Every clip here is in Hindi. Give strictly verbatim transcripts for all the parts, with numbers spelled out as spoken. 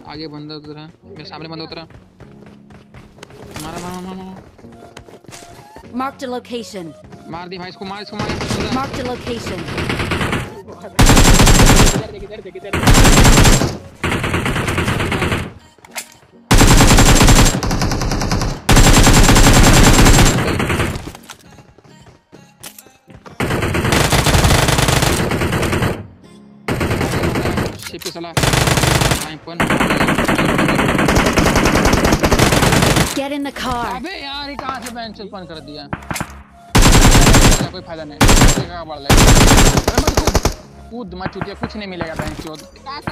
आगे बंदा उतरा, मेरे सामने बंदा उतरा। मारा मारा मारा मारा। Marked a location. मार दी भाई इसको, मार इसको, मार। Marked a location. इधर देख, इधर देख, इधर देख। शिपी साला आईपन। Get in the car. अबे यार ये कहाँ से बेंच ओपन कर दिया? कोई फायदा नहीं, क्या बढ़ लेगा? अरे मत कूद, कूद मत चूतिया, कुछ नहीं मिलेगा बेंच चोद।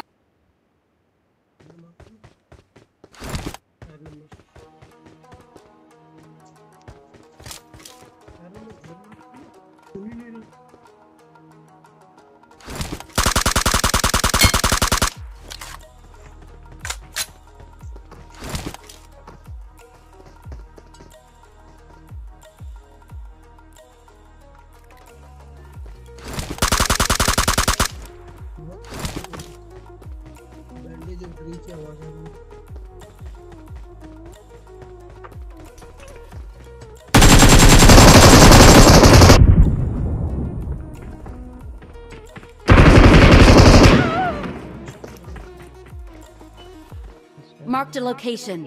Marked a location.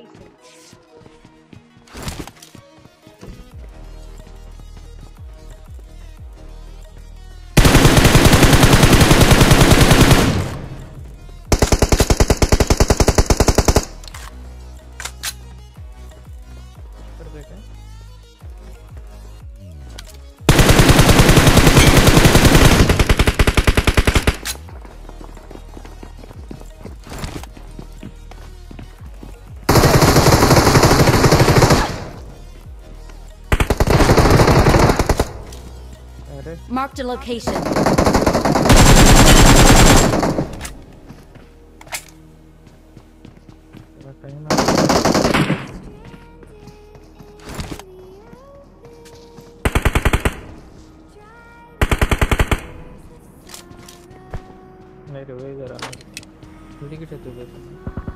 Marked a location. नहीं रे, इधर आ। ठीक है, तो